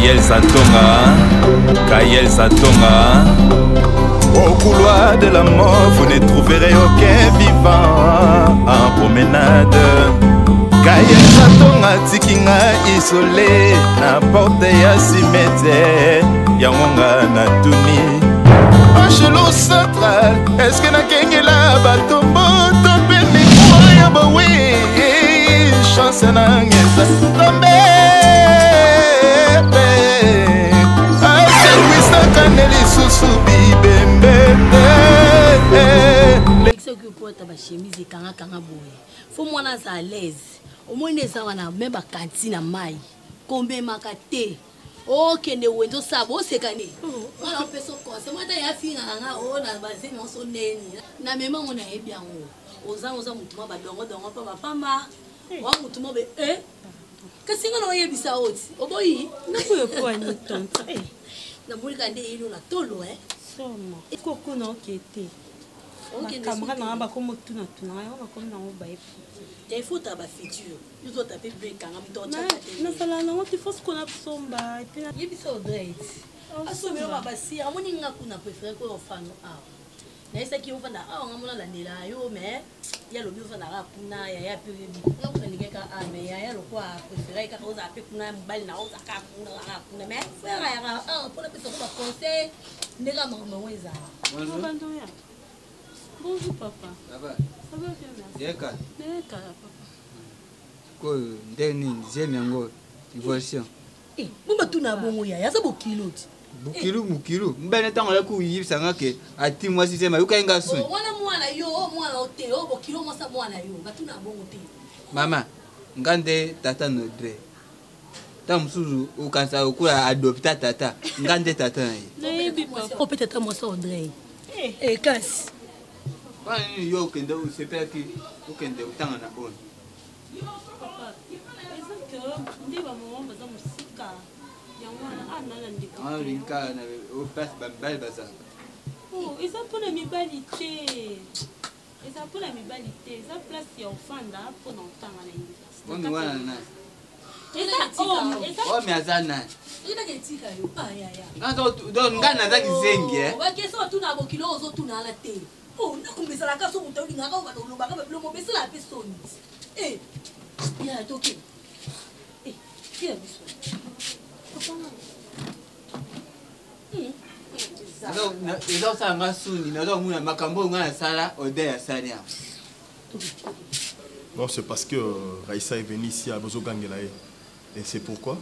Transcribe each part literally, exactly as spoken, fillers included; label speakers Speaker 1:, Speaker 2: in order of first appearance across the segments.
Speaker 1: Gaël Satonga, Gaël Satonga. Au couloir de la mort, vous ne trouverez aucun vivant en promenade. Gaël Satonga tikinga isolé na porte ya cimetière yangonga na tuni. Angelo central, est-ce que na kengela batombo topeni kwa bawe chance na ngeza tombe.
Speaker 2: Chemise kanga kanga boye faut mwana za à l'aise au moins neza wana même ba cantine mai kombe makate okende wendo sabo sekane wala peso konse mata ya finga nga o na baze no so neni na mema ngona ebiango oza oza mutuma ba dongo dongo pa mapamba wa mutuma be eh kasinga no yebisa oti oboyi
Speaker 3: na ko ko ani tonta eh
Speaker 2: na mulika nde ilo na tolo eh
Speaker 3: somo ko ko na okete ok kamera na ba ko mutuna tuna ya ba ko na o ba e
Speaker 2: il faut ta ba futur you doit taper break kanga mi tonta
Speaker 3: na sala na on faut ko na somba et puis na
Speaker 2: yebisa o great aso melo ba basi amoni nga kuna préférer ko ofano ah na esa ki ofanda ah ngamona landela yo mais ya lo bifa na kuna ya ya pe na kuna nigeka ah mais ya ya lo kwa préférer ka oza pe kuna mbali na oza ka kuna na kuna mais frère ya ah pour la personne ba conseil ndeka mama weza
Speaker 3: bonjour bonjour papa
Speaker 4: ça va
Speaker 3: ça va bien merci
Speaker 4: yeka
Speaker 3: yeka papa
Speaker 4: ko ndeni zemi ngo divorce
Speaker 2: eh mumba tuna bongo ya ya sabo kiloti
Speaker 4: bukiru mukiru mbene tango la ku yibisa ngake ati moi si sema yuka inga sun
Speaker 2: wana mwana yo mwana ote o bokilo mo sa mwana yo batuna bongo te
Speaker 4: mama ngande tata no dre tamsuzu ukansa ukura adopta tata ngande tata
Speaker 2: na yebi papa o peut-être moi ça Audrey eh eh casse
Speaker 4: bani yo kende u sepela ki ukende utanga na on
Speaker 3: papa est-ce que ndi ba mo baza musika ya mwana anala ndika
Speaker 4: ah rinka na o passe bambal baza
Speaker 3: oh eza pona mibali te eza pona mibali te eza place ya ofanda pona utanga na université
Speaker 4: on wana na
Speaker 3: eza oh
Speaker 4: oh me azana
Speaker 2: ina ketika yo pa ya ya
Speaker 4: ngando don ngana za kizengi eh
Speaker 2: ba keso tuna bokilo ozo tuna la te oh na kumbisa la kaso mutoli ngaka ba lo ba ka lo mo besa la personne eh ya toki eh kia biso papa hmm
Speaker 4: no eza sa nga suni na do muna makambo ngana sala ode ya sania.
Speaker 5: Non, c'est parce que euh, Raïssa est venue ici à Bozo Gangelae. Et c'est pourquoi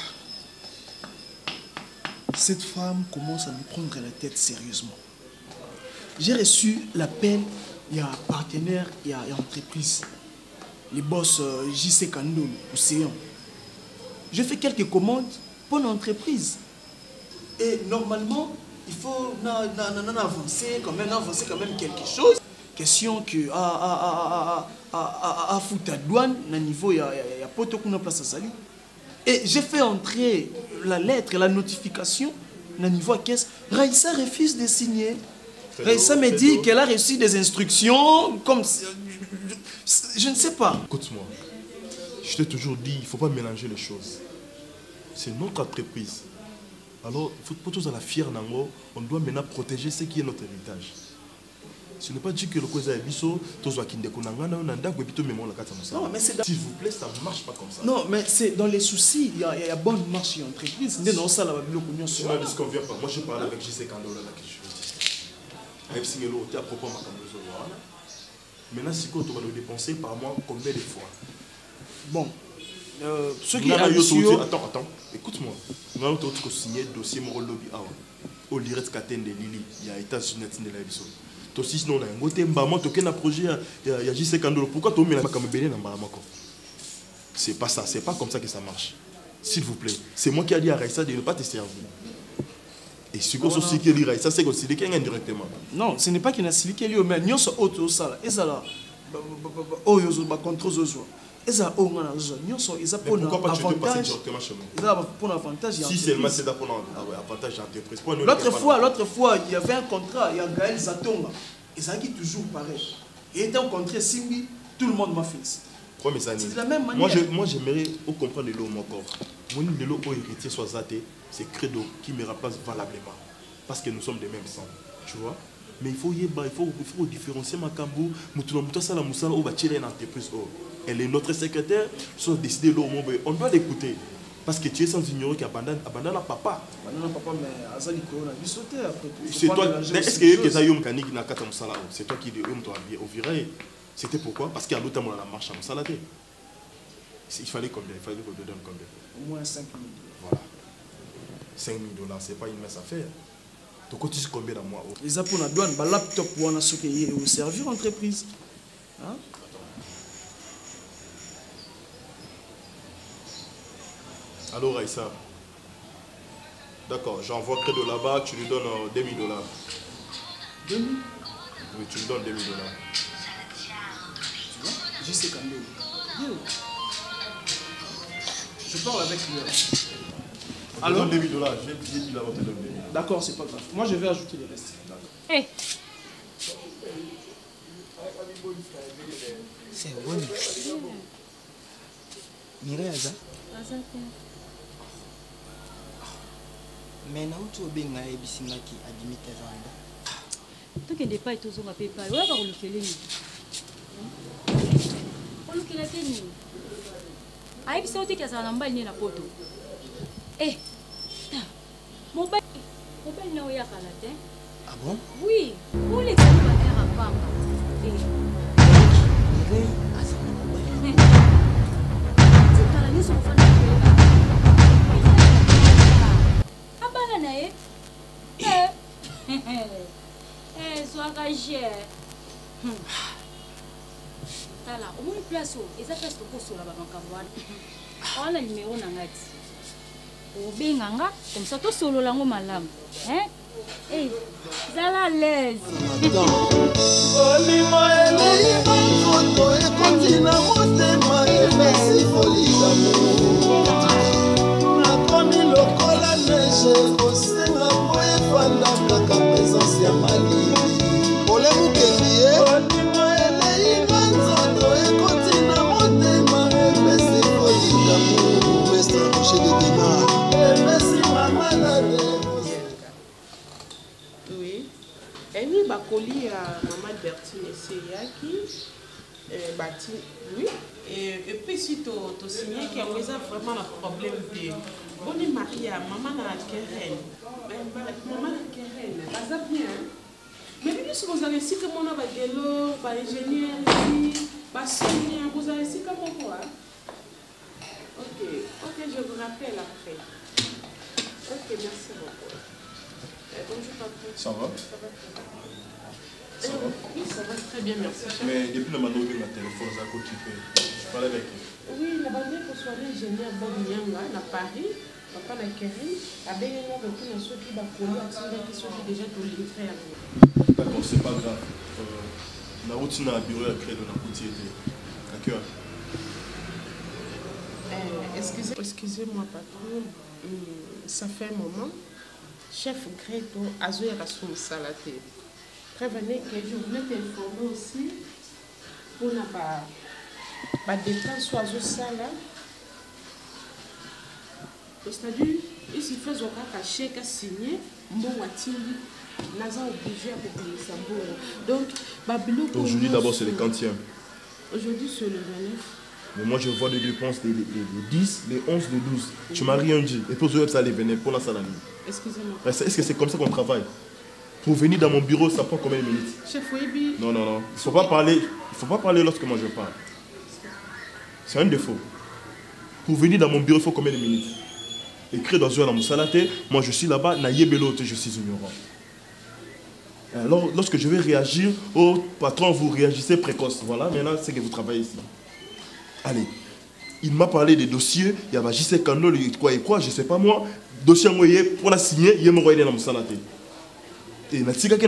Speaker 6: cette femme commence à me prendre la tête sérieusement. J'ai reçu l'appel, il y a un partenaire, il y a une entreprise. Les boss euh, J C Kando, Océan. Je fais quelques commandes pour l'entreprise. Et normalement, il faut na, na, na, na, avancer, quand même, avancer quand même quelque chose. Question que à à à à à foutre à douane, na niveau il y a il y a poto kuna place à sali. Et j'ai fait entrer la lettre, la notification, na niveau caisse. Raïssa refuse de signer. Raïssa me dit qu'elle a reçu des instructions comme je, je ne sais pas.
Speaker 5: Écoute-moi, je t'ai toujours dit, il ne faut pas mélanger les choses. C'est notre entreprise. Alors, il faut pour tous à la fière nango, on doit maintenant protéger ce qui est notre héritage. Ce n'est pas dit que le cause est biso, tous à kinde kunangana, on a d'abord plutôt mémoire la carte.
Speaker 6: Non, mais c'est
Speaker 5: s'il vous plaît, ça ne marche pas comme ça.
Speaker 6: Non, mais c'est dans les soucis, il y a, il y a bonne marche en entreprise. Non, ça la babilo kunyo sur.
Speaker 5: Moi, je ne conviens pas. Moi, je parle avec J C Kando là que je veux dire. Avec Singelo, tu as propos ma cambrose voilà. Maintenant, si tu vas le dépenser par mois, combien de fois?
Speaker 6: Bon. Euh, ceux qui
Speaker 5: ont attends, attends, écoute-moi. Nous avons signé le dossier Moro Lobby A. Au Liret Katen de Lili, il y a États-Unis de la Bisso. Toi aussi, non, on a un maman, tu as un projet, il y a J C Kando. Pourquoi tu mets la camébélé dans ma c'est pas ça, c'est pas comme ça que ça marche. S'il vous plaît, c'est moi qui ai dit à Raïssa de ne pas te servir. Et ce que c'est qui dit Raïssa, c'est que c'est quelqu'un indirectement.
Speaker 6: Non, ce n'est pas qu'il y a siliqué lui, mais nous sommes autres, ça, et ça là, oh, ils ont contre eux. Et ça, oh, nous sommes, ils ont pour avantage. Ils ont pour avantage.
Speaker 5: Si seulement c'est pour avantage d'entreprise.
Speaker 6: L'autre fois, l'autre fois, il y avait un contrat, il y a Gaël Zatonga. Et ça dit toujours pareil. Et étant rencontré Simbi, tout le monde m'a félicité.
Speaker 5: C'est de la même manière. Moi, j'aimerais comprendre l'eau mon corps. Mon idéal au héritier soit zaté, c'est credo qui me remplace valablement. Parce que nous sommes des mêmes sangs. Tu vois? Mais il faut, il faut, il faut différencier ma cambo. Elle est notre secrétaire. Soit décidé on doit l'écouter. Parce que tu es sans ignorer qu'il abandonne, abandonne à papa.
Speaker 6: Abandonne à papa, mais Azali on a vu sauter après tout.
Speaker 5: C'est toi, est-ce que tu as eu un mécanique dans le Moussala? C'est toi qui as au viré. C'était pourquoi? Parce qu'il y a l'autre temps, on a marché à Moussala. Il fallait combien? Il fallait qu'on te donne combien?
Speaker 6: Au moins cinq mille.
Speaker 5: Voilà. cinq mille dollars, c'est pas une mince affaire. Tu cotises combien dans mois?
Speaker 6: Les apôts na douane, ba laptop pour on a ce qui est au servir entreprise. Hein?
Speaker 5: Alors Aïssa, d'accord, j'envoie près de là-bas, tu lui donnes euh, deux mille dollars.
Speaker 6: deux mille?
Speaker 5: Oui, tu lui donnes deux mille dollars.
Speaker 6: Tu vois? Je sais quand même. Je parle avec lui.
Speaker 5: Alors, donne deux mille dollars, j'ai dit là-bas te donner.
Speaker 6: D'accord, c'est pas grave. Moi, je vais ajouter les restes.
Speaker 3: Hey.
Speaker 4: C'est bon. Mireille Aza. Mais na utu obenga ebisingaki adimite zanda.
Speaker 3: Tokende pa etozonga pe pa. Oya ba kolukele ni. Kolukela te ni. Ayi bisa ote kiasa na mbali ni na poto. Eh. Mobile mobile na oya kala te.
Speaker 4: Ah bon?
Speaker 3: Oui, où les célibataires à Pamba. Eh.
Speaker 4: Mireille Aza na mobile.
Speaker 3: Tu kala ni so fana. Eh, eh, sois engagé. Tala, au moins place où, et ça place au cours sur la banque à voir. On a le numéro n'angati. Au binganga, comme ça tout solo lango malam. Hein? Eh, zala l'aise.
Speaker 7: Kaka présence ya malili ole mukelie ondima eleinga nzoto ekotina motema epesi kolikamu mestre rocher de dénar epesi mamalade.
Speaker 8: Oui, eni bakoli ya mama Albertine eseyaki bati oui et puis si to to signé qu'il y a vraiment un problème de bonne Maria maman na Keren maman na Keren ça bien mais bien sûr vous avez ici que mon abagelo ba ingénieur ici ba senior vous avez ici comme quoi ok ok je vous rappelle après ok merci beaucoup et bonjour papa
Speaker 5: ça va
Speaker 8: ça va Ça va? Oui, ça va très bien, merci.
Speaker 5: Mais depuis le moment où il a téléphone, ça coûte occupé. Je parle avec lui.
Speaker 8: Oui, la bande pour soit l'ingénieur Bob Nyanga à Paris, papa na Kering, a bien eu un retour dans ceux qui va couler, qui sont déjà tous les frères.
Speaker 5: D'accord, c'est pas grave. La routine à bureau à créer de la routine. D'accord.
Speaker 8: Excusez, excusez-moi, patron. Ça fait un moment. Chef Greto, Azoé Rassoum Salaté. Prévenez que je voulais t'informer aussi pour ne pas dépenser soit au salaire. C'est-à-dire, ici, il faut un chèque à signer, bon, naza obligé à payer ça. Donc,
Speaker 5: aujourd'hui, d'abord, c'est le quantième.
Speaker 8: Aujourd'hui, c'est le vingt-neuf.
Speaker 5: Mais moi, je vois des dépenses les, les, les dix, les onze, les douze. Tu m'as rien dit. Et pour ça, les venir pour la salle.
Speaker 8: Excusez-moi.
Speaker 5: Est-ce que c'est comme ça qu'on travaille? Pour venir dans mon bureau, ça prend combien de minutes?
Speaker 8: Chef Webi.
Speaker 5: Non, non, non. Il ne faut pas parler. Il faut pas parler lorsque moi je parle. C'est un défaut. Pour venir dans mon bureau, il faut combien de minutes? Écrit dans un Moussalate, moi je suis là-bas, Nayébelote, je suis ignorant. Alors, lorsque je vais réagir, oh patron, vous réagissez précoce. Voilà, maintenant c'est que vous travaillez ici. Allez. Il m'a parlé des dossiers, il y a J C Kando, quoi et quoi, je ne sais pas moi. Dossier moyen pour la signer, il y a mon dans Moussalate. Et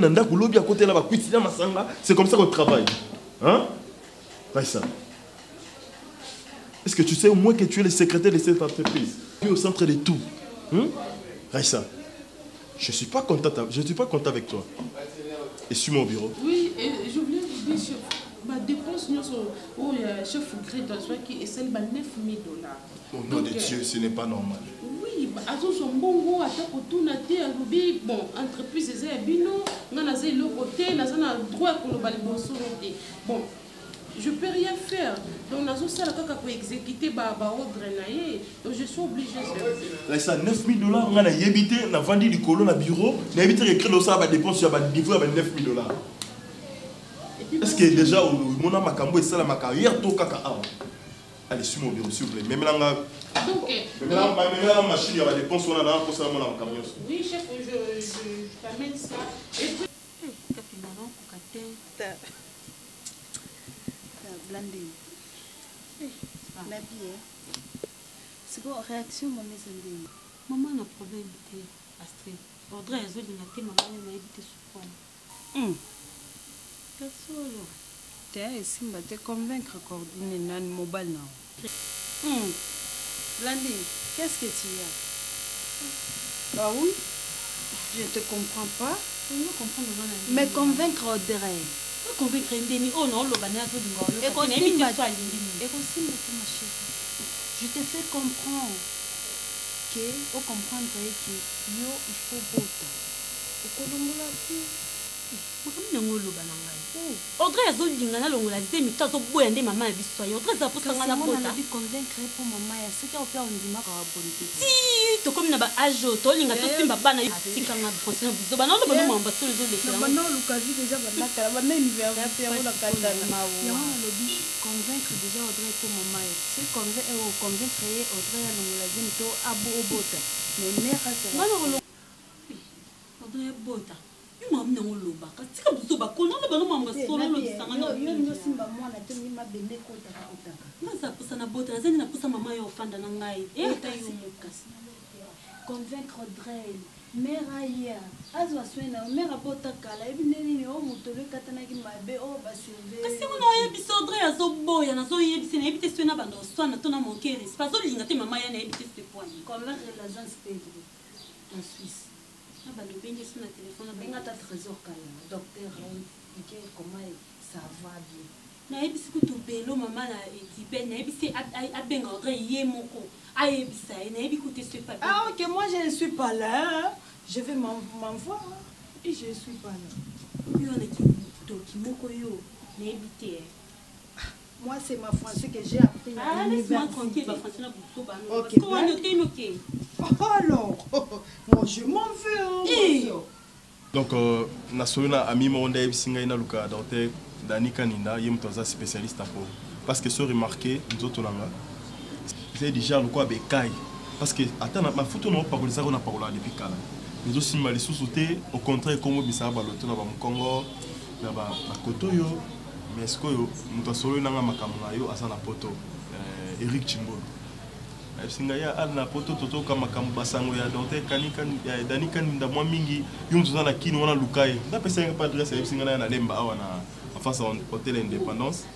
Speaker 5: c'est comme ça qu'on travaille. Hein? Ça. Est-ce que tu sais au moins que tu es le secrétaire de cette entreprise? Tu es au centre de tout. Hein? Raïssa, je ne suis pas content, je ne suis pas content avec toi. Et suis mon bureau.
Speaker 8: Oui, et je voulais vous dire, chef. ma dépense nous sont oh chef crédit soit qui est celle de neuf mille dollars.
Speaker 5: Au nom de Dieu, ce n'est pas normal.
Speaker 8: Oui, azo son bongo ata ko tuna te alobi bon entreprise eza bino ngana za le côté na za na droit ko lo bali boso te. Bon, je peux rien faire. Donc nazo sala kaka ko exécuter ba ba ordre na ye. Donc je suis obligé de
Speaker 5: là ça neuf mille dollars ngana yebité na vandi du colo na bureau, na yebité que créer ça ba dépense ya ba niveau ba neuf mille dollars. Est-ce que déjà mon a makambo et ça la carrière to kaka ah. Allez sur mon bureau s'il vous plaît. Même là
Speaker 8: donc
Speaker 5: même là même là machine ya ba dépense on a dans pour ça mon makambo.
Speaker 8: Oui chef, je je t'amène ça. Et puis
Speaker 2: kapinalo kokate.
Speaker 9: Blandine. La vie, c'est quoi réaction maman Zandine?
Speaker 2: Maman a problème de Astrid. Audrey a zoli na te maman na éviter souffrance.
Speaker 9: Hum.
Speaker 2: Kasolo.
Speaker 9: T'es ici m'a te convaincre coordonner nan mobile now. Hum. Blandine, qu'est-ce que tu as? Bah oui. Je te comprends pas.
Speaker 2: Je ne comprends pas.
Speaker 9: Mais convaincre Audrey.
Speaker 2: Convaincre Ndeni, oh non, le banane de Ngolo.
Speaker 9: Et aussi, ma chérie, je te fais comprendre que, au comprendre que yo, il faut voter. Au Colombola,
Speaker 2: Audrey a zoli ngana longola zemi tato boya nde maman biso yo Audrey za posa ngana bota
Speaker 9: na bi convaincre pour maman ya ce qui a fait on dit ma ka bonité
Speaker 2: si to comme na ba ajo to linga to simba bana tika nga français biso bana ndo bano mamba so lezo lekela
Speaker 9: bana lukazi déjà bana kala bana université ya la kata ya wana lobi convaincre déjà Audrey pour maman ya ce convaincre au convaincre Audrey ya longola zemi to abo obota mais mère ça
Speaker 2: ngana Audrey bota maman n'en loba kasi ka buso ba kono le bano mamba solo lo tsanga na
Speaker 9: yo yo simba mwana te mi mabende ko ta ko ta
Speaker 2: maza pusa na bota zeni na pusa mama yo fanda na ngai
Speaker 9: e ta yo mukasi convaincre Audrey mère aya azwa swena mère bota kala ebine nini o mutole katana ki mabe o ba surveiller
Speaker 2: kasi ono ya biso Audrey azo boya na zo yebise na ebite swena bando swana tona monkere c'est pas zo linga te mama ya na ebite ce point
Speaker 9: convaincre l'agence Pedro en Suisse.
Speaker 2: Ah bah le bengue sur le téléphone,
Speaker 9: ben à ta trésor calme, docteur expliquer comment ça va bien.
Speaker 2: Na ebisi kutu belo mama na etipe na ebisi abenga Audrey ye moko ayebisa na ebi kutu ce pas.
Speaker 9: Ah OK, moi je ne suis pas là. Je vais m'envoyer et je ne suis pas là.
Speaker 2: Yo na ki to ki moko yo na ebite.
Speaker 9: Moi c'est ma français que j'ai appris
Speaker 2: à l'université. Ah, tranquille, ba français na buso ba no.
Speaker 9: OK.
Speaker 2: Comment on est OK?
Speaker 9: Alors, moi je m'en veux.
Speaker 5: Donc, euh, nasoluna ami monde ebisinga ina luka docteur Dani Kaninda yemtoza spécialiste à peau. Parce que ce remarqué nous autres langa. C'est déjà le quoi bekai. Parce que attends ma photo non pas ça on a parlé depuis kala. Nous aussi mali sous-sauté au contraire comme bisa baloto na ba Congo na ba Kotoyo mais ce que nous solo nanga makambo na yo asa na poto Eric Chimbo. Singa ya alna poto toto kama kama basango ya docteur kanika ya Dani Kaninda mwa mingi yumzo na kini wana lukai. Na pesa nga pas adresse ya singa na lemba awa na en face au hôtel Indépendance.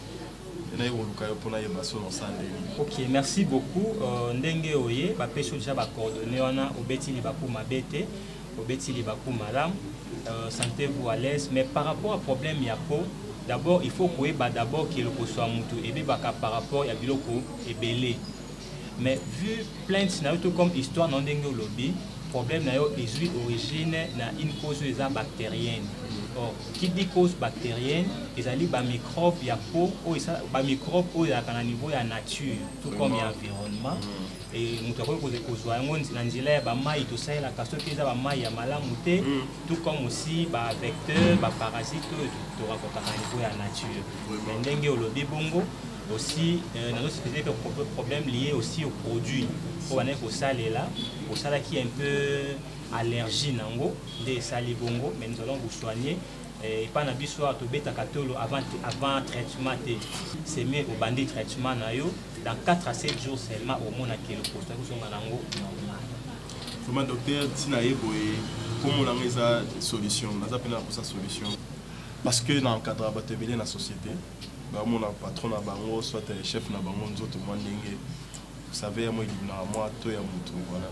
Speaker 10: Ok, merci beaucoup. Ndenge oye, ba peso déjà ba coordonner wana obeti li baku mabete, obeti li baku madame. Sentez-vous à l'aise, mais par rapport au problème ya po, d'abord il faut que ba d'abord que le soit mutu et ba par rapport ya biloko ebele. Mais vu plainte na tout comme histoire non ndenge lobby, problème na yo est origine na une cause bactérienne. Or, qui dit cause bactérienne, ils allaient bas microbes, il y a peau, ou ça, bas microbes, ou il y a un niveau, il y a nature, tout comme il y a environnement. Et nous avons posé cause, on a dit là, bah maï, tout ça, la casse qui est là, maï, il y a malamouté, tout comme aussi, bah vecteur, bah parasite, tout raconte un niveau, il y a nature. Mais n'engue au lobby bongo, aussi, nous avons spécifié que problème lié aussi aux produits. Pour aller au sale là, au sale qui est un peu allergie nango des salibongo, mais nous allons vous soigner et pas n'abus soit au bêta catolo avant avant traitement c'est mieux au bandit traitement nayo dans quatre à sept jours seulement au monde à qui le poste vous sont nango
Speaker 5: vraiment docteur tinaye boye comment on a esa solution on a pour sa solution parce que dans le cadre de la société bah mon patron na bango soit chef na bango nous autres mandenge. Vous savez, moi, il y a moi, toi, il y a mon tour. Voilà.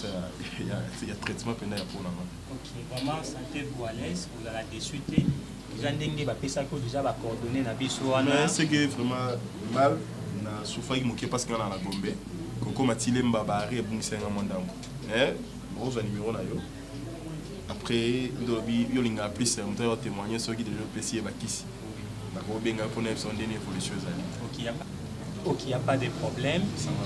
Speaker 5: Il y a traitement pour la main.
Speaker 10: Ok, vraiment, sentez-vous à l'aise, vous allez discuter. déjà ndenge bapesa ko déjà ba coordonner na biso wana.
Speaker 5: Mais c'est que vraiment mal na souffrir moqué parce qu'on a la Gombe. Koko Matilemba ba arrêt bungisa nga mondambo. Eh, rose numéro na yo. Après ndobi yo linga plus on doit témoigner sur qui déjà pesi ba kisi. Na ko benga pour na son dernier pour les choses ali.
Speaker 10: OK, y a pas OK, y a pas de problème.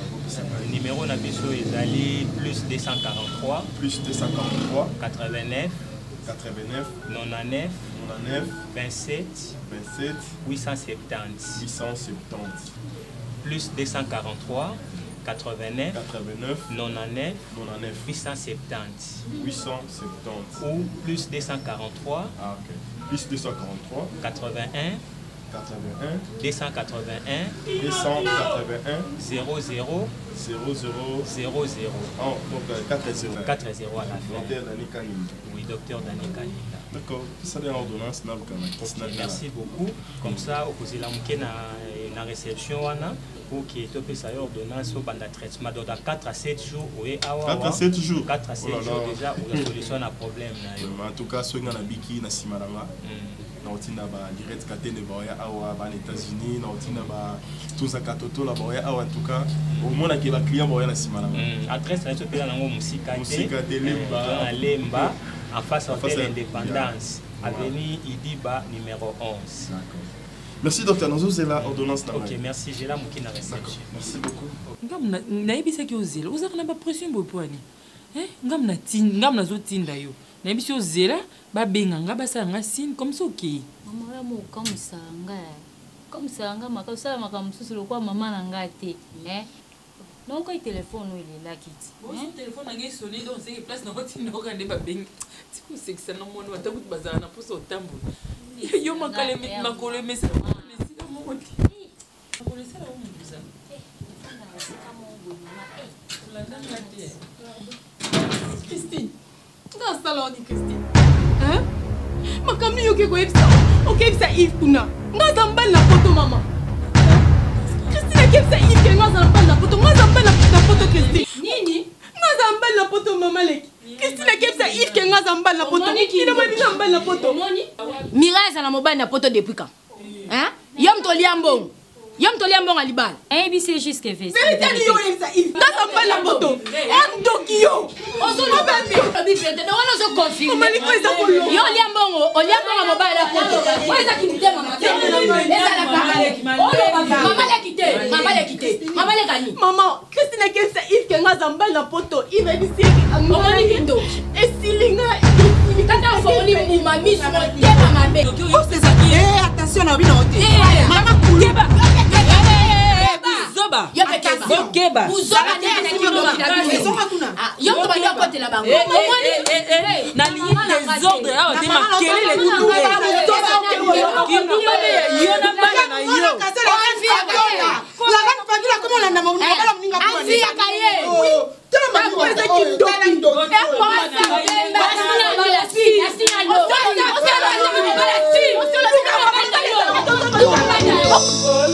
Speaker 10: Le numéro na biso ezali plus deux cent quarante-trois
Speaker 5: plus deux cent quarante-trois
Speaker 10: quatre-vingt-neuf
Speaker 5: quatre-vingt-neuf
Speaker 10: quatre-vingt-neuf
Speaker 5: quatre-vingt-neuf
Speaker 10: vingt-sept
Speaker 5: vingt-sept
Speaker 10: huit cent soixante-dix
Speaker 5: huit cent soixante-dix
Speaker 10: plus deux cent quarante-trois quatre-vingt-neuf
Speaker 5: quatre-vingt-neuf
Speaker 10: quatre-vingt-neuf
Speaker 5: quatre-vingt-neuf
Speaker 10: huit cent soixante-dix
Speaker 5: huit cent soixante-dix
Speaker 10: ou plus deux cent quarante-trois
Speaker 5: ah ok plus deux cent quarante-trois
Speaker 10: quatre-vingt-un
Speaker 5: quatre-vingt-un
Speaker 10: deux cent quatre-vingt-un
Speaker 5: deux cent quatre-vingt-un
Speaker 10: zéro zéro
Speaker 5: zéro zéro
Speaker 10: zéro zéro.
Speaker 5: Oh, donc quatre zéro.
Speaker 10: quatre zéro à la fin.
Speaker 5: Docteur Dani Kaninda.
Speaker 10: Oui, docteur Dani Kaninda.
Speaker 5: D'accord. Ça c'est l'ordonnance na
Speaker 10: okay, merci beaucoup. Comme ça, au posé la mouké na na réception wana pour que tu puisses avoir ordonnance au banda traitement donc dans quatre à sept jours oui awa.
Speaker 5: quatre à sept jours.
Speaker 10: quatre à sept jours déjà ou la solution à problème na yo.
Speaker 5: En tout cas, soinga na biki na simaranga. Na otina ba direct katene ba ya awa ba États-Unis, na otina ba tout ça katoto la ba ya awa en tout cas au moins na ke ba client ba ya na simaranga.
Speaker 10: Adresse na topela nango musika te.
Speaker 5: Musika te Lemba.
Speaker 10: Dans Lemba en face à l'hôtel Indépendance, avenue Idiba numéro onze.
Speaker 5: D'accord. Merci docteur Nozo, c'est la ordonnance.
Speaker 10: Ok, merci, j'ai la mouki na réception.
Speaker 5: Merci beaucoup.
Speaker 11: Ngam na yebisa ki ozela, ozaka na ba pression bopoani. Eh, ngam na tin, ngam na zo tinda yo. Na yebisa ozela, ba benga nga basa nga sin comme ça ok.
Speaker 3: Mama la mo comme ça nga. Comme ça nga maka sala maka mususu lokwa mama na nga te. Eh. Donc il téléphone où il est là kiti.
Speaker 11: Bon, son téléphone a sonné donc c'est place na hoti no kande ba benga. Tiku sexa na mona watakuti bazana puso tambo. Yo makale mit makole mesa. Lesika mo oti. Makole sala o mbuza.
Speaker 9: Christine. Dans salon di Christine. Hein? Makamni yoke ko ebisa. Ok ebisa Yves kuna. Nga zambal na photo mama. Christine kebisa Yves ke nga zambal na photo. Nga zambal na photo Christine. Nini? Nga zambal na photo mama leki. Christine kebisa Yves ke nga zambal na photo. Ina mami zambal na photo.
Speaker 2: Miraza na mobile na photo depuis quand? Hein? Yom to liambong. Yom to liambong alibal.
Speaker 3: Eh bi c'est juste que fait.
Speaker 9: Vérité ni yo ebisa Yves. Nga zambal na photo. En dokio.
Speaker 2: Ozo no bebe. Obi pete de wono zo confirme.
Speaker 9: Mama ni ko eza ko lo.
Speaker 2: Yo liambong o liambong na mobile na photo. Ko eza kimite mama. Eza la parole. Olo baba. Mama le kite. Mama le kite. Mama le gani.
Speaker 9: Mama, Christine kebisa Yves ke nga zambal na photo. Yves ebisi ki
Speaker 2: Omoni kindo.
Speaker 9: Esilinga.
Speaker 2: Tata foni muma miso tema mabe.
Speaker 9: Oh c'est ça. Eh attention na bino hote. Mama
Speaker 11: Keba. Zoba.
Speaker 2: Yo pekeba.
Speaker 11: Keba.
Speaker 2: Uzoba ne na kilo na. Ah, yo to banya kote la bango. Omoni.
Speaker 11: Na ligne des ordres awa te makele le kutu. Kindo bale yo na bana na yo.
Speaker 9: La grande famille là comment on l'a nommé? Bala mninga kwa.
Speaker 2: Anzi akaye.
Speaker 9: Tena mama kwa za kindo.
Speaker 2: Eh kwa sa bemba sina bala si. Sina lo. Osala osala bala si. Osala bala yo.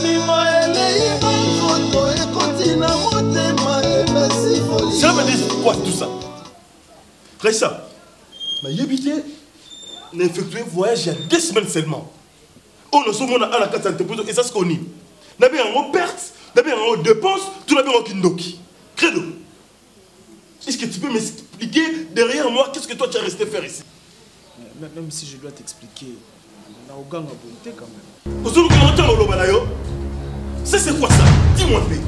Speaker 5: Ça veut dire quoi tout ça? Raissa, ma yébité n'a effectué voyage il y a deux semaines seulement. On a souvent à la carte et ça se connaît. N'a bien en perte, n'a bien en dépense, tout n'a bien en kindoki. Credo. Est-ce que tu peux m'expliquer derrière moi qu'est-ce que toi tu as resté faire ici?
Speaker 6: Même si je dois t'expliquer, on a aucun bonté quand même.
Speaker 5: Aujourd'hui, ça c'est quoi ça? Dis-moi un peu.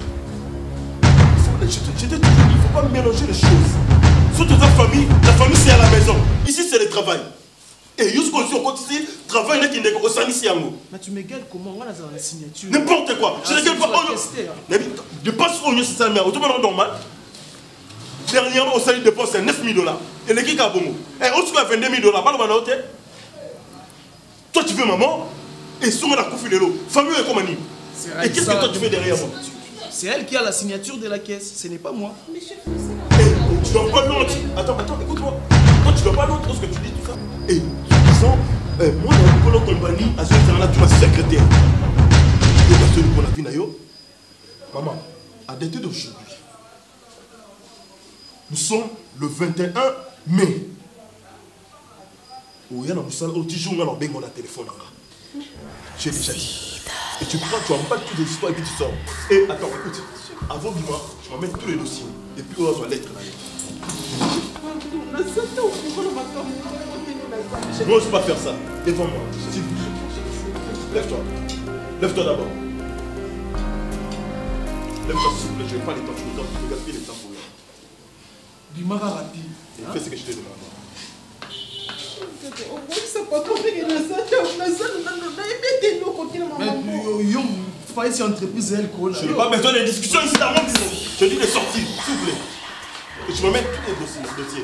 Speaker 5: Je te dis, il ne faut pas mélanger les choses. Surtout ta famille, la famille c'est à la maison. Ici c'est le travail. Et jusqu'au jour où tu travail, il y a au Sanisi Yango.
Speaker 6: Mais tu m'égales comment? On a la signature.
Speaker 5: N'importe quoi. Je ne pas. Je passe au mieux, c'est ça, mais au tout normal. Dernièrement, au salaire de poste, c'est neuf mille dollars. Et l'équipe a bon. Et au dessous, vingt-deux mille dollars. Toi, tu veux maman? Et sur la coupe de l'eau. Famille est comme un. Et qu'est-ce que toi tu fais derrière moi?
Speaker 6: C'est elle qui a la signature de la caisse, ce n'est pas moi.
Speaker 5: Mais chef, tu dois pas l'autre. Attends, attends, écoute-moi. Toi, tu dois pas l'autre ce que tu dis, tout ça. Et disons, euh, moi, dans la compagnie, à ce moment-là, tu m'as secrétaire. Et parce que pour la vie, nayo, maman, à dater d'aujourd'hui, nous sommes le vingt et un mai. il y a un salon qui joue dans le téléphone. J'ai déjà dit. Et tu prends, tu emballes toutes les histoires et puis tu sors. Et attends, écoute, avant du mois, je m'emmène tous les dossiers. Et puis on va lettre là. Je n'ose pas faire ça. Devant-moi, s'il vous plaît. Lève-toi. Lève-toi d'abord. Lève-toi s'il vous plaît, je ne vais pas les temps. Je vais gaspiller les temps pour rien.
Speaker 6: Bimara rapide.
Speaker 5: Fais ce que je te demande.
Speaker 6: Mais si entreprise elle colle.
Speaker 5: Je n'ai pas besoin de discussions ici dans mon business. Je dis de sortir, s'il vous plaît. Et tu me mets tous les dossiers. dossiers.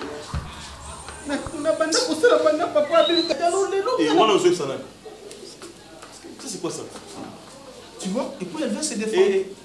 Speaker 5: Et moi, je ça. Ça, c'est quoi ça?
Speaker 6: Tu vois? Et puis elle veut se défendre.
Speaker 5: Et, et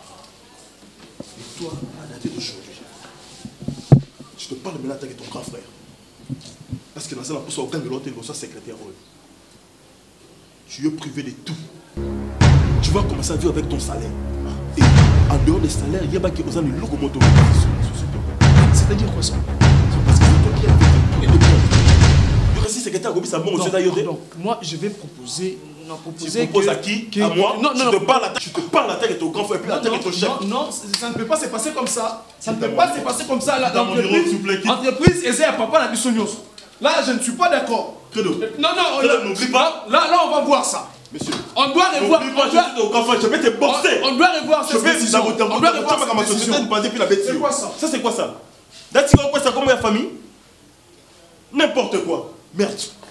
Speaker 5: toi, à dater d'aujourd'hui, je te parle maintenant avec ton grand frère. Parce que dans la poste, aucun de l'autre est secrétaire. Tu es privé de tout. Tu vas commencer à vivre avec ton salaire. Et en dehors des salaires, il y a pas qui osent le locomotive.
Speaker 6: C'est-à-dire quoi ça?
Speaker 5: C'est parce que c'est toi qui as fait tout et tout. Le secrétaire, ça
Speaker 6: donc, moi, je vais proposer. Non, proposer
Speaker 5: tu proposes
Speaker 6: que,
Speaker 5: à qui?
Speaker 6: Que,
Speaker 5: à moi?
Speaker 6: Non, non,
Speaker 5: tu
Speaker 6: non.
Speaker 5: te parles à ta, tu te parles à ta et ton grand frère et puis à ta et ton chef.
Speaker 6: Non, non, ça ne peut pas se passer comme ça. Ça ne peut pas se passer comme ça.
Speaker 5: Dans mon bureau, s'il vous plaît.
Speaker 6: Entreprise, et c'est à papa la bisognos. Là, je ne suis pas d'accord.
Speaker 5: Credo.
Speaker 6: Non, non,
Speaker 5: n'oublie pas.
Speaker 6: Là, là, on va voir ça.
Speaker 5: Monsieur.
Speaker 6: On doit revoir.
Speaker 5: N'oublie pas, je suis ton grand frère, je vais te boxer.
Speaker 6: On doit revoir cette décision.
Speaker 5: On doit revoir ma société.
Speaker 6: C'est quoi ça?
Speaker 5: Ça, c'est quoi ça? Là, tu vois quoi ça comme la famille? N'importe quoi. Merde.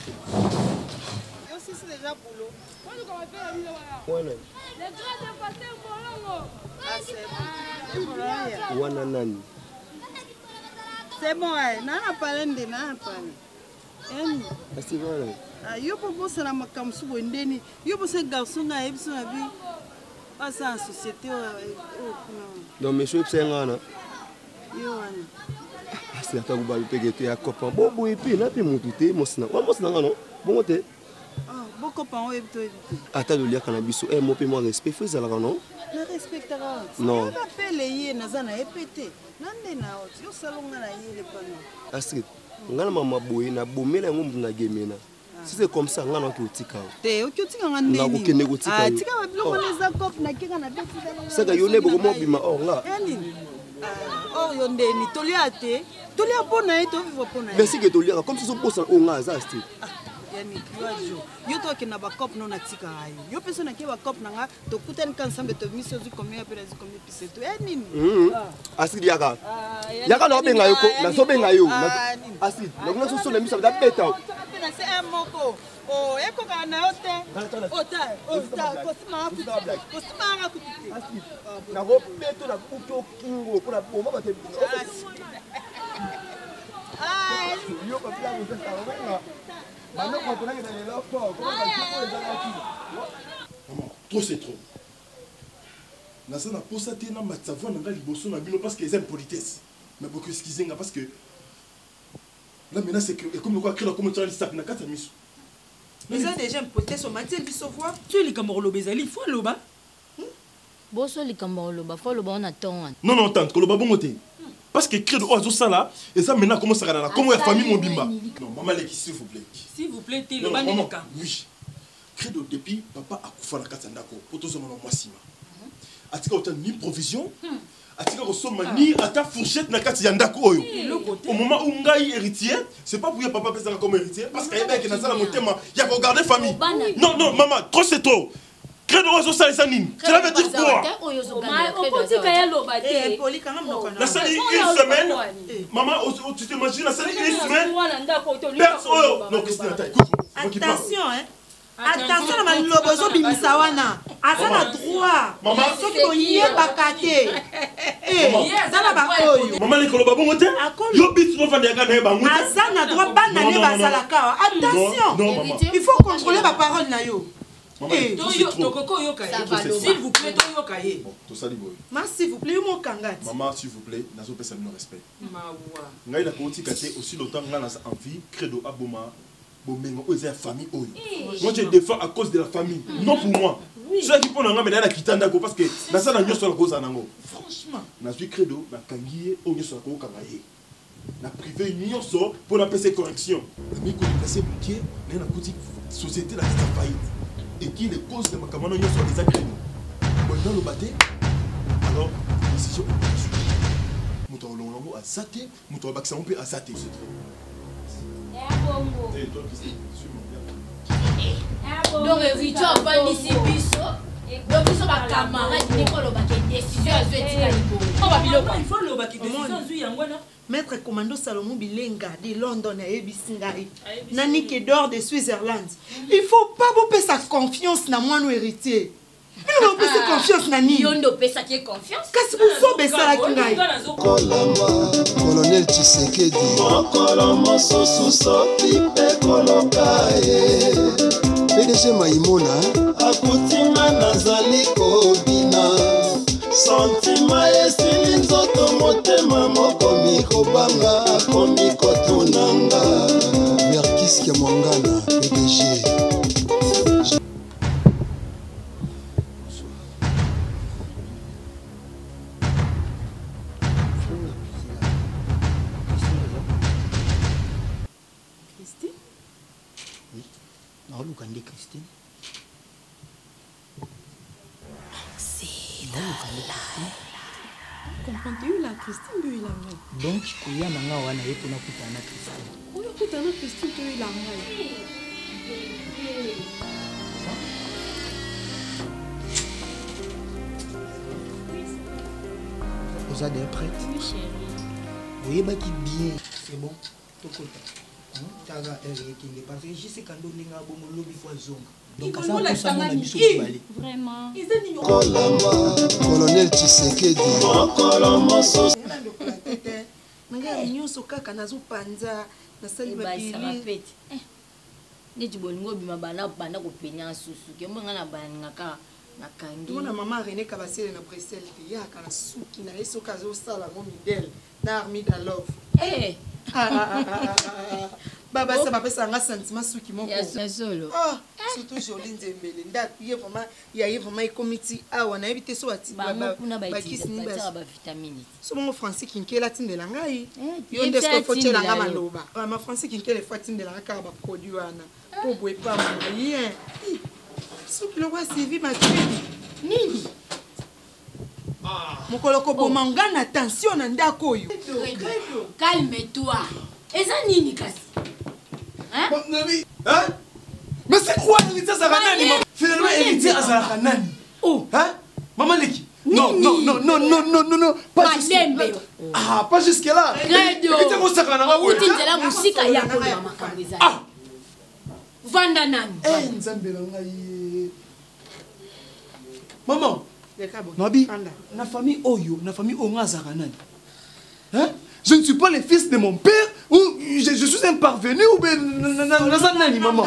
Speaker 12: Wana nani? C'est bon, nana palende nana palende. Eni.
Speaker 5: Asi voilà.
Speaker 12: Ah, yo popo sana makamsu wendeni. Yo popo se garçon na ebiso na bi. Asa en société o
Speaker 5: Donc monsieur Psengana.
Speaker 12: Yo wana.
Speaker 5: Asi atakuba pegete ya copain. Bon bon et puis na pe mutute mosina. Wa mosina ngano. Bon te.
Speaker 12: Ah, bon copain o ebito ebito.
Speaker 5: Ata lo lia kana biso e mo pe mo respect fais ala non?
Speaker 12: Na respectera.
Speaker 5: Non.
Speaker 12: Na pele ye na zana epete. Nande na ot. Yo salonga na ye le pano.
Speaker 5: Astrid, ngana mama boye na bomela ngombu na gemena. Si c'est comme ça ngana ki utika.
Speaker 12: Te o ki utika ngande.
Speaker 5: Na ko kende utika.
Speaker 12: Ah, tika ba biloko neza kop na kika na beti za.
Speaker 5: Saka yone boko mo bima or nga.
Speaker 12: Yani. Ah, or yondeni tolia te. Tolia pona e to vivre pona.
Speaker 5: Merci que tolia comme si so posa o nga za Astrid.
Speaker 12: Yani kiwajo. Yo to ke na ba kop no na tika ayo. Yo peso na ke ba kop na nga to kutani kan sambe to miso zu komia pela zu komia piseto. Yani.
Speaker 5: Mhm. Astrid yaka. Yaka na benga yoko, na so benga yo. Astrid, na kuna so so na miso da beta.
Speaker 12: Na se emoko. Oh, eko ka na yote. Ota, ota, kosima ku. Kosima nga ku.
Speaker 5: Astrid. Na go beto na kuto kingo pour la bomba ba te.
Speaker 12: Ah,
Speaker 5: yo pa pla mo sa wenga. Maman, trop c'est trop. Nasa na posa te na matsavo na nga liboso na bino parce que c'est impolitesse. Mais beaucoup excuser parce que là maintenant c'est que comme quoi créer comme tu as dit ça na kata miso.
Speaker 13: Mais ça déjà impolitesse au matin biso voix. Tu li kamoro bezali faut loba.
Speaker 2: Boso li kamoro loba faut loba on attend.
Speaker 5: Non non tante ko loba bongo te. Parce que créer de oiseau ça là et ça maintenant comment ça là comment la famille mon bimba. Non maman les s'il vous plaît.
Speaker 13: S'il vous plaît t'es le manika.
Speaker 5: Oui. Créer de depuis papa a kufa na kata ndako poto zo moi sima. Atika autant ni provision. Atika resoma ni ata fourchette na kati ya ndako oyo. Au moment où ngai héritier, c'est pas pour que papa pèse comme héritier parce que ebe que na sala motema ya ko garder famille. Non non maman, trop c'est trop. Créer de oiseau ça les anime. Cela veut dire quoi? La salle une semaine. Maman, tu t'imagines la salle une semaine? Personne. Non, Christine, écoute.
Speaker 13: Attention, hein. Attention, ma lobozo bimisa wana. Azana droit.
Speaker 5: Maman,
Speaker 13: soki boye bakate. Eh, zana bakoyo.
Speaker 5: Maman les koloba bongo te. Yo bit no fandi akana ba nguta.
Speaker 13: Azana droit bana ne bazalaka. Attention. Il faut contrôler ma parole na yo. Eh, tokoko yoka. S'il vous plaît, to yoka ye.
Speaker 5: To sali boy.
Speaker 13: Ma s'il vous plaît, mo kangati.
Speaker 5: Maman, s'il vous plaît, nazo pesa no respect.
Speaker 13: Mawa.
Speaker 5: Ngai la koti kate aussi longtemps ngana sa envie credo aboma. Bomengo oza famille oyo. Moi je défends à cause de la famille, non pour moi. Ceux qui font nga mais na kitanda ko parce que na ça na nyoso la cause nango.
Speaker 13: Franchement,
Speaker 5: na suis credo na kangié o nyoso ko kangaye. la privé union so pour la passer correction. Mais qu'on est passé bloqué, là la petite société la faillite et qui les causes de ma camarade union sont les agréments. Bon dans le bâté, alors décision est mon temps longo à saté, mon temps bac ça on peut à saté. Et toi qui
Speaker 2: donc évitons pas ici biso. Donc ils sont pas camarades, ils ne pas le décision à ce
Speaker 13: il faut le bac décision. Maître commando Salomon Bilenga de London et Ebisingaï. Nani qui dort de Switzerland. Il faut pas vous faire sa confiance dans moi, nous héritier. Il faut pas faire confiance Nani.
Speaker 2: Il faut pas faire confiance.
Speaker 13: Qu'est-ce que vous avez ça là Kingaï?
Speaker 7: Colonel Tshisekedi. Mokolomo sosu soki pe kolokaye. P D G Maimona. Akutima nazali kobina. Santima esili nzoto motema mokomi kobanga akomi kotunanga. Merkis Kiamwangana, P D G.
Speaker 13: Christine?
Speaker 6: Oui, non, Lukande Christine.
Speaker 13: Comprends-tu la Christine tu la ngai?
Speaker 6: Donc kuya nanga wana yepo na kutana Christine.
Speaker 13: Oyo kutana Christine tu la ngai.
Speaker 6: Vous êtes prête?
Speaker 3: Oui, chérie.
Speaker 6: Oui, bah qui bien. C'est bon. Tokota. Taga Eric parce que je sais quand on est à bon lobby fois zone. Donc ça on ça mon ami sur balé.
Speaker 3: Vraiment.
Speaker 7: Colonel Tshisekedi. Mokolomo sosu.
Speaker 13: Nanga nyonso kaka nazo panza na sali mabili.
Speaker 2: Neti bolingo bima bana bana ko penya susu. Ke mbanga na bana ka na kangi.
Speaker 13: Mona mama René Kabasele na Bruxelles ya kana suki na yeso kazo sala mo midel na Armida Love.
Speaker 2: Eh.
Speaker 13: Baba ça papa ça nga sentiment suki moko.
Speaker 2: Ya solo.
Speaker 13: Ah, surtout joli nzembele. Nda kuye vraiment ya y vraiment committee awa na ebite so ati
Speaker 2: ba ba kisi ni ba ba vitamine.
Speaker 13: So mon français kinkela tindela ngai. Yo ndesko fotela nga maloba. Ah ma français kinkela fatindela ka ba produit wana. Po boe pa moyen. Suki lo wa suivi ma nini? Mokoloko bomanga na attention na ndako oyo.
Speaker 2: Calme-toi. Eza nini kasi? Hein?
Speaker 6: Hein? Mais c'est quoi l'héritier Zaranani? Finalement, l'héritier Zaranani.
Speaker 2: Oh!
Speaker 6: Hein? Maman Leki? Non, non, non, non, non, non, non, non, pas jusque-là. Ah, pas jusque-là. L'héritier Zaranani.
Speaker 2: Où tu es là, musique à Yako, maman Kambeza. Ah! Vanda nani?
Speaker 6: Eh, Nzambe ngai. Maman. Nabi, la famille Oyo, la famille Onga Zaranani. Hein? Je ne suis pas le fils de mon père ou je, je suis un parvenu ou bien Nazanani, maman.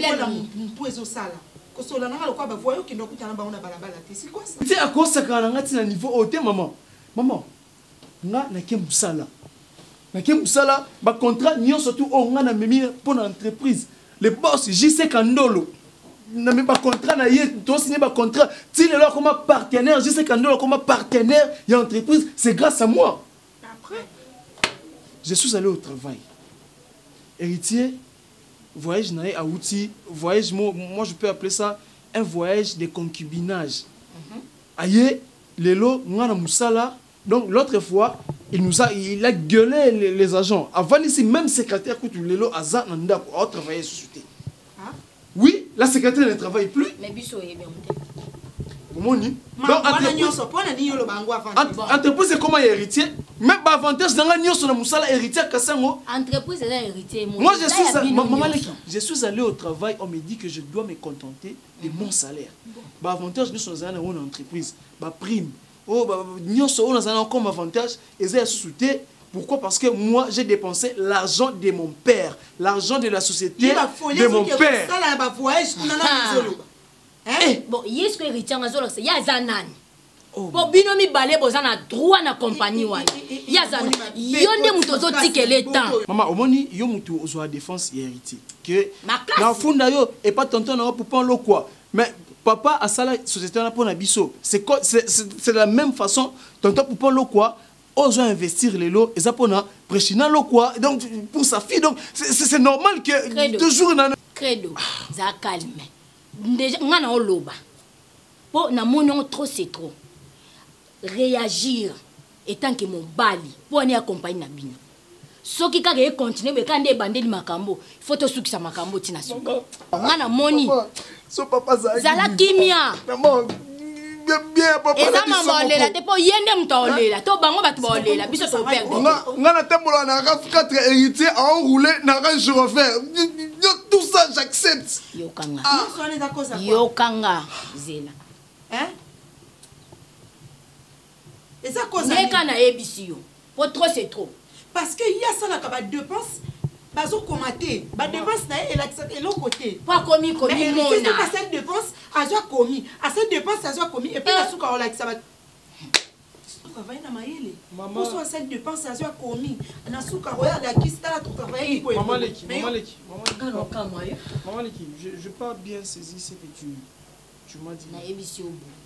Speaker 6: C'est à cause que tu as un niveau haut, maman. Maman, nga na ke musala. Na ke musala, ba contrat nyo surtout Onga na memi pour l'entreprise. Le boss J C Kandolo. Na même pas contrat na yé, tu as signé un contrat. Tu es là comme partenaire, J C Kandolo comme partenaire et entreprise, c'est grâce à moi.
Speaker 13: Après
Speaker 6: je suis allé au travail. Héritier, voyage naïe à outil, voyage, moi, moi je peux appeler ça un voyage de concubinage. Aïe, Lélo, Ngana Moussala, donc l'autre fois, il nous a, il a gueulé les, les agents. Avant ici, même secrétaire, que tu Lélo, Azan, Nanda, pour travailler société. Oui, la secrétaire ne travaille plus.
Speaker 2: Mais Bisso est bien.
Speaker 6: Comment ni? Entreprise c'est comment héritier? Même avantage dans la sur la moussala héritier Kassango.
Speaker 2: Entreprise c'est héritier.
Speaker 6: Moi je suis à, maman je suis allé au travail, on me dit que je dois me contenter de mon salaire. Bah avantage nous sommes dans une entreprise, bah prime. Oh bah nous sommes dans comme avantage et ça sous-souté. Pourquoi? Parce que moi j'ai dépensé l'argent de mon père, l'argent de la société de mon père.
Speaker 2: Eh, bon, est-ce que héritier ngazolo c'est ya zanani? Bon bino mi balé bozana droit na compagnie wana. Ya zanani. Yonde mutozo tikele temps.
Speaker 6: Maman, omoni yo mutu ozo défense héritier. Que na funda yo et pas tonton na pour prendre le quoi. Mais papa a ça la société na pour na biso. C'est c'est c'est la même façon tonton pour prendre le quoi. ose investir les lots, et ça pour na prêchina lo quoi. Donc pour sa fille, donc c'est normal que deux jours na
Speaker 2: credo, ça calme. Déjà on a un loba. Pour na monon trop c'est trop. Réagir étant que mon bali pour aller accompagner na bino. Ce qui ka ke continuer be kande bandeli makambo, il faut to sukisa makambo tina su. On a moni.
Speaker 6: So papa za.
Speaker 2: Zala kimia.
Speaker 6: Maman bien papa.
Speaker 2: Eza maman lela te po yende mtolela. To bango batu bolela, biso to perdre.
Speaker 6: Nga na tembola na raf quatre héritiers à enrouler na range refaire. Tout ça j'accepte.
Speaker 2: Yo kanga. Yo kanga zela.
Speaker 13: Hein? Et ça cause
Speaker 2: Neka na ebisio. Pour trop c'est trop.
Speaker 13: Parce que y a ça là qui va dépense. Bazo commenter, ba dépense na et l'autre côté.
Speaker 2: Pas commis commis
Speaker 13: mais
Speaker 2: mona.
Speaker 13: Mais à cette dépense, à soit commis, à cette dépense à soit commis et puis la souka là qui ça va. Travailler na maïle. Pour soit cette dépense à soit commis. Na souka regarde la qui ça là tout travailler pour.
Speaker 6: Maman Leki, maman Leki, maman Leki. Maman Leki, je je pas bien saisi ce que tu tu m'as dit.
Speaker 2: Na émission.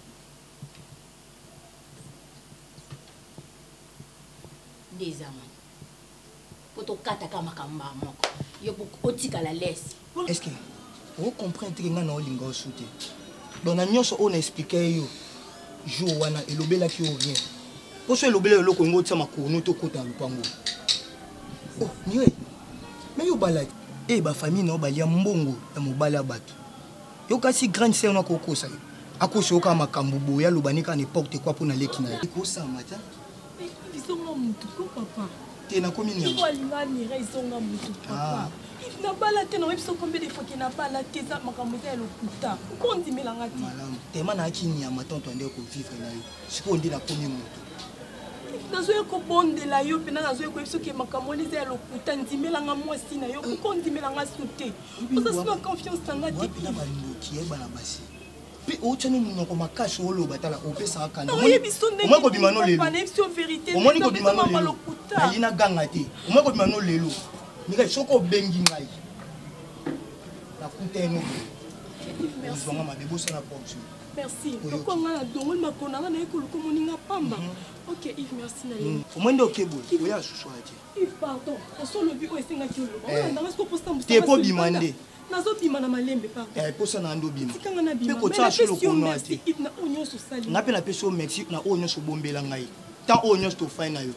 Speaker 2: Des amants. Pour to kata kama kamba moko. Yo pour otika la laisse.
Speaker 14: Est-ce que vous comprenez que nga na olinga osute? Donc na nyonso on expliquer yo. Jo wana elobela ki o rien. Pour so elobela lo ko ngo tsama ko no to kota lupango. Oh, niwe. Mais yo bala. Eh ba famille na balia mbongo ya mobala bato. Yo kasi grande sœur na ko kosa. Akoso ka makambo boya lobanika n'importe quoi pour na leki na. Ko sa mata.
Speaker 15: Isonga mutu ko papa.
Speaker 14: Tena combien de
Speaker 15: fois linga mira isonga mutu papa. Il n'a pas la tête, non, il faut combien de fois qu'il n'a pas la tête, ça m'a camouté le putain. Pourquoi on dit mélanga ti?
Speaker 14: Madame, tellement na ki ni amaton to ande ko vivre na yo. Si ko ndi na combien mutu.
Speaker 15: Nazoya ko bonde la yo pena nazoya ko biso ke makamoni za le putain ndi mélanga mwasi na yo. Pourquoi on dit mélanga souté? Parce que c'est confiance tanga ti.
Speaker 14: Wapi na bandoki e bana basi. Puis au tenu mon ko makashi olo batala opesa kanda.
Speaker 15: Moi
Speaker 14: ko bimano lelo.
Speaker 15: Connexion vérité.
Speaker 14: Moi ko bimano lelo. Alina ganga te. Moi ko bimano lelo. Nika soko bengi ngai. La kuteno. Merci.
Speaker 15: Merci. Pourquoi on a donné ma connana na ekolo ko moninga pamba. OK Yves, merci na yo.
Speaker 14: Au moins ndokebo. Oya susu ati.
Speaker 15: Yves, pardon. Oso le bi o esenga ki olo. On a ndanga ko posta musta.
Speaker 14: Te ko bimande.
Speaker 15: Nazo bima na malembe pardon.
Speaker 14: Eh posa na ndo bima.
Speaker 15: Tikanga na bima.
Speaker 14: Pe ko tsa sholo ko no ati.
Speaker 15: Yves na onyo so sali.
Speaker 14: Ngape na peso Mexique na onyo so bombela ngai. Tant onyo to fine na yo.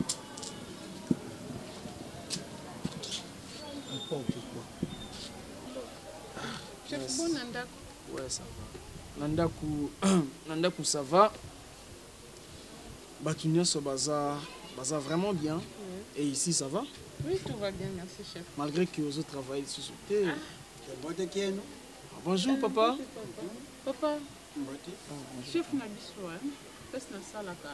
Speaker 8: Chef bon Nandaku.
Speaker 6: Ouais, ça va. Nandaku, Nandaku ça va. Batunia so baza, baza vraiment bien. Oui. Et ici ça va?
Speaker 8: Oui, tout va bien, merci chef.
Speaker 6: Malgré que vous travaillez sur ce thé.
Speaker 8: Ah.
Speaker 6: Bonjour papa.
Speaker 8: Papa. Chef Nabiso, hein. Parce que ça là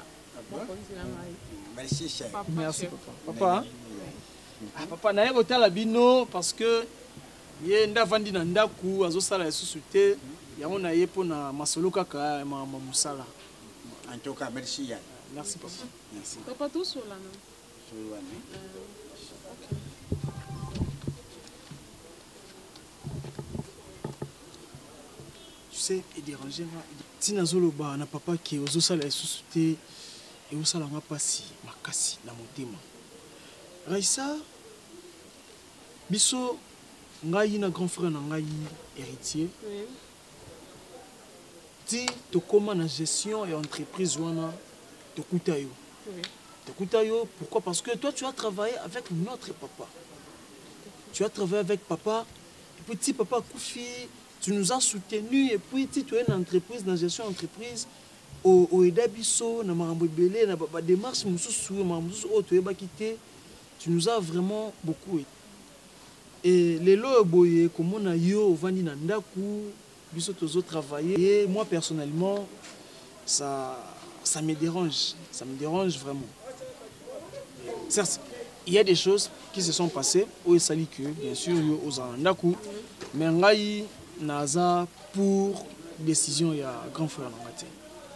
Speaker 6: Merci chef. Merci papa. Papa. Ah papa na yeko tala bino parce que ye nda vandi na ndaku azo sala lisusu te yango na ye pona masolo kaka ma musala.
Speaker 16: En tout cas merci Yann.
Speaker 6: Merci papa. Merci.
Speaker 8: Papa tout sur là non.
Speaker 16: Sur là.
Speaker 6: Tu sais, il dérangeait moi. Si nazolo ba na papa qui ozo sala lisusu te et au sala nga pasi makasi na motema. Raissa biso ngai na grand frère na ngai héritier. Oui. Ti to koma na gestion et entreprise wana to kutayo. Oui. To kutayo pourquoi? Parce que toi tu as travaillé avec notre papa. Tu as travaillé avec papa et puis ti papa Koufi, tu nous as soutenu et puis ti tu es une entreprise na gestion entreprise au au edabiso na marambo belé na ba démarche mususu ma mususu o to eba kité. Tu nous as vraiment beaucoup aidé. Et les lois boye comme on a yo vandi na ndaku biso tozo travailler et moi personnellement ça ça me dérange, ça me dérange vraiment. Certes, il y a des choses qui se sont passées au sali que bien sûr yo aux ndaku mais ngai naza pour décision ya grand frère na ngate.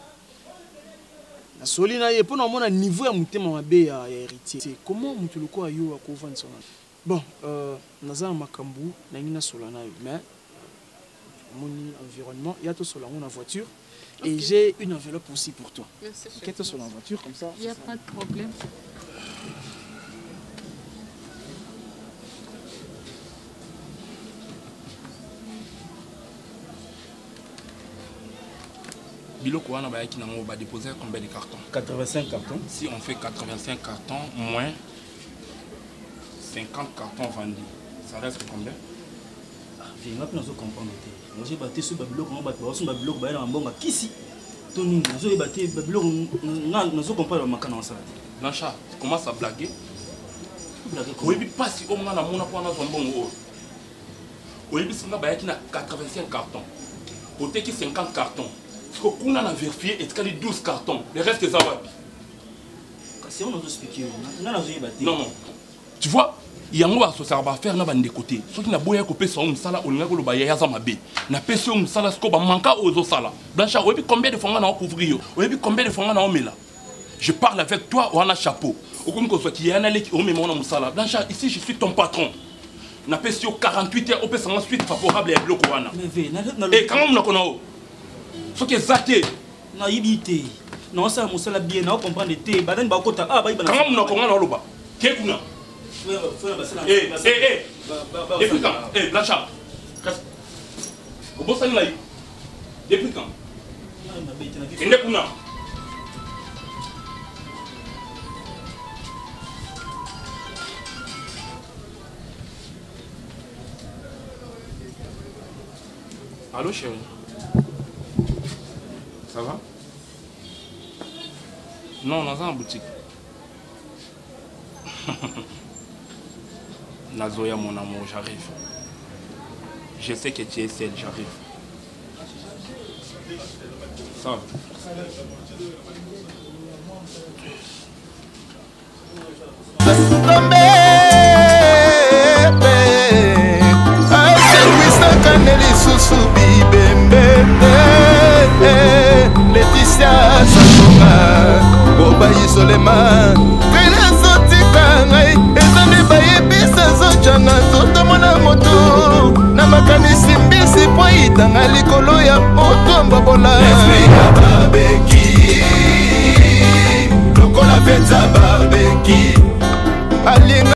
Speaker 6: Na solina ye pona mona niveau ya mutema mabe ya héritier. Comment mutu loko ayo akovanda sona? Bon, euh, naza makambu na ngina solana mais mon environnement, il y a tout cela, on a voiture. Et j'ai une enveloppe aussi pour toi.
Speaker 8: Merci.
Speaker 6: Inquiète-toi sur la voiture, comme ça.
Speaker 11: Il n'y a pas de problème.
Speaker 17: Biloko wana bayaki nango ba déposer combien de cartons?
Speaker 18: quatre-vingt-cinq cartons.
Speaker 17: Si on fait quatre-vingt-cinq cartons moins cinquante cartons vendus, ça reste combien?
Speaker 18: Ah, viens, on va comprendre. Moi j'ai battu ce babiloko, on va battre ce babiloko, bah on va kisi. Tony, nous avons battu babiloko, nous avons compris le macana en salade.
Speaker 17: Blanchard, tu commences à blaguer. Blaguer comment? Oui, pas si on a la mona pour un bon. Oui, si on a bayaki na quatre-vingt-cinq cartons, côté qui cinquante cartons. Parce qu'on a vérifié et qu'il y a douze cartons. Le reste, c'est ça.
Speaker 18: Si on a expliqué,
Speaker 17: non, non. Tu vois, il y a un peu de faire de côté. Ce qui n'a pas été fait, on a fait un peu na pesi on sala sko ba manka ozo sala. Blanchard, oui, combien de fois on a couvrir? Oui, combien de fois on a mis là? Je parle avec toi, on a chapeau. Au comme que soit qui est un allé on met mon sala. Blanchard, ici je suis ton patron. Na pesi quarante-huit heures, on peut ensuite favorable à bloc wana. Et quand on a connu ce qui est zaté.
Speaker 18: Naïbité. Non, ça, mon seul bien, on comprend les thés. Baden Bakota, ah, bah, il
Speaker 17: comment on a comment on a l'oba? Qu'est-ce qu'on a? Eh, eh, eh. Depuis quand? Eh, Blanchard. Au bout de là, depuis quand? Et n'est qu'on a? Allô, chérie? Ça va? Non, dans une boutique. Nazoya, mon amour, j'arrive. Je sais que tu es seule, j'arrive. Ça va?
Speaker 1: Laetitia Sakonga Boba Isolema Kena sotika ngai Ezami bayebisa zojanga Zotomona moto Na makanisi mbisi po itanga likolo ya moto mbabola Esprit barbeki Lokola feta barbeki